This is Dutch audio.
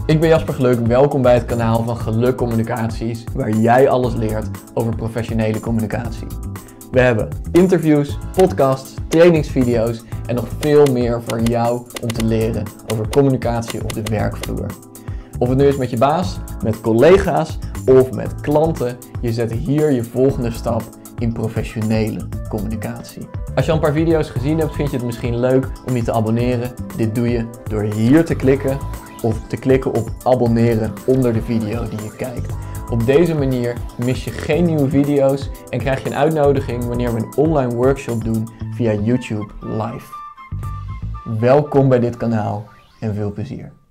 Ik ben Jasper Geluk, welkom bij het kanaal van Geluk Communicaties, waar jij alles leert over professionele communicatie. We hebben interviews, podcasts, trainingsvideo's en nog veel meer voor jou om te leren over communicatie op de werkvloer. Of het nu is met je baas, met collega's of met klanten, je zet hier je volgende stap in professionele communicatie. Als je al een paar video's gezien hebt, vind je het misschien leuk om je te abonneren. Dit doe je door hier te klikken of te klikken op abonneren onder de video die je kijkt. Op deze manier mis je geen nieuwe video's en krijg je een uitnodiging wanneer we een online workshop doen via YouTube Live. Welkom bij dit kanaal en veel plezier.